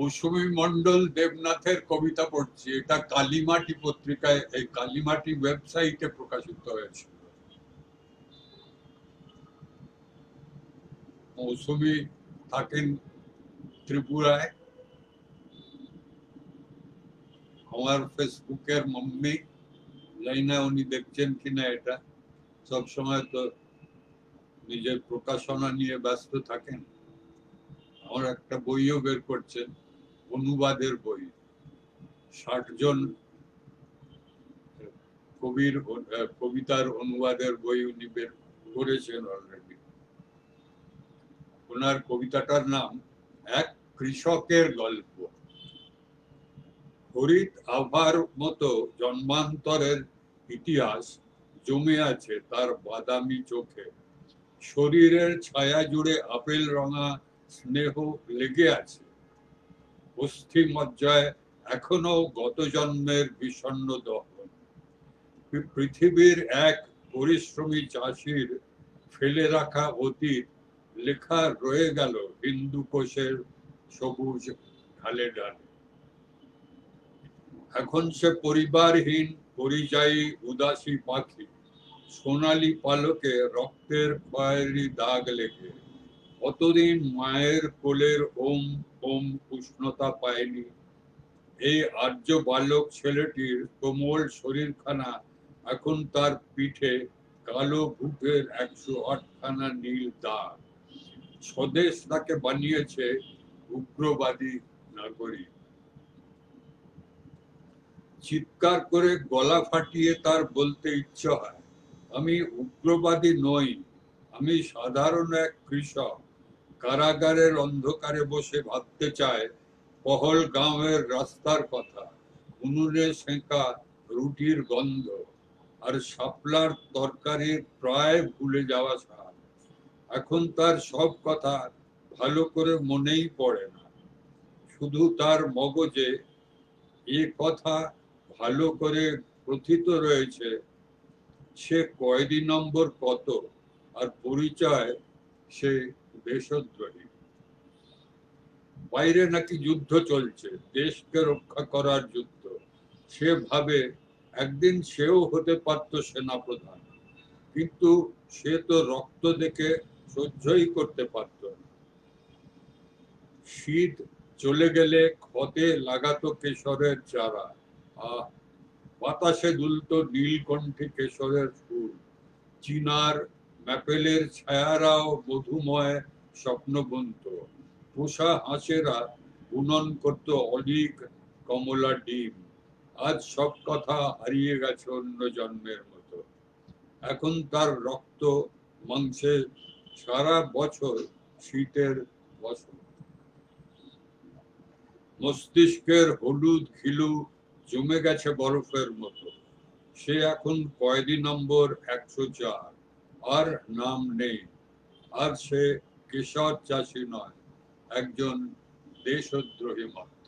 মৌসুমী মন্ডল দেবনাথের কবিতা পড়ছি। এটা কালীমাটি পত্রিকায়, এই কালীমাটি ওয়েবসাইটে প্রকাশিত হয়েছিল। মৌসুমী থাকেন ত্রিপুরায়। আমার ফেসবুকের মাম্মি, জানি না উনি দেখছেন কিনা, এটা সবসময় তো নিজের প্রকাশনা নিয়ে ব্যস্ত থাকেন। আমার একটা বইও বের করছেন, অনুবাদের বই। 60 জন কবির কবিতার অনুবাদের বই উনি বের করেছেন অলরেডি। ওনার কবিতাটার নাম এক কৃষকের গল্প। হরিত আভার মতো জন্মান্তরের ইতিহাস জমে আছে তার বাদামি চোখে। শরীরের ছায়া জুড়ে আপেল রঙা স্নেহ লেগে আছে। অস্থি মজ্জায় এখনো গত জন্মের বিষণ্ণ দহন। পৃথিবীর এক পরিশ্রমী চাষির ফেলে রাখা অতীত লেখা রয়ে গেল হিন্দু কোষের সবুজ ঢালে ঢালে। এখন সে পরিবারহীন পরিযায়ী উদাসী পাখি, সোনালী পালকে রক্তের খয়েরি দাগ লেগে। কতদিন মায়ের কোলের ওম ওম উষ্ণতা পায়নি। এই আর্য বালক ছেলেটির কোমল শরীরখানা এখন তার পিঠে কালো ভূতের 108খানা নীল দাগ। স্বদেশ তাকে বানিয়েছে উগ্রবাদী নাগরিক। চিৎকার করে গলা ফাটিয়ে তার বলতে ইচ্ছে হয়, আমি উগ্রবাদী নই, আমি সাধারণ এক কৃষক। কারাগারের অন্ধকারে বসে ভাবতে চায় পহলগাঁওয়ের রাস্তার কথা, উনুনে সেঁকা রুটির গন্ধ আর শাপলার তরকারির প্রায় ভুলে যাওয়া স্বাদ। এখন তার সব কথা ভালো করে মনেই পড়ে না। শুধু তার মগজে এ কথা ভালো করে প্রথিত রয়েছে, সে কয়েদি নম্বর কত আর পরিচয় সে দেশদ্রোহী। বাইরে নাকি যুদ্ধ চলছে, দেশকে রক্ষা করার যুদ্ধ। সে ভাবে একদিন সেও হতে পারত সেনাপ্রধান, কিন্তু সে তো রক্ত দেখে সহ্যই করতে পারত না। শীত চলে গেলে ক্ষতে লাগাতো কেশরের চারা, বাতাসে দুলতো নীলকণ্ঠী কেশরের ফুল। চীনার ম্যাপেলের ছায়ারাও মধুময় স্বপ্ন বুনত। পোষা হাঁসেরা বুনন করত অলিক কমলা ডিম। আজ সব কথা হারিয়ে গেছে অন্য জন্মের মতো। এখন তার রক্ত মাংসে সারা বছর শীতের বছর। মস্তিষ্কের হলুদ ঘিলু জমে গেছে বরফের মতো। সে এখন কয়েদি নম্বর 104, আর নাম নেই। আর সে কেশর চাষী নয়, একজন দেশদ্রোহী মানুষ।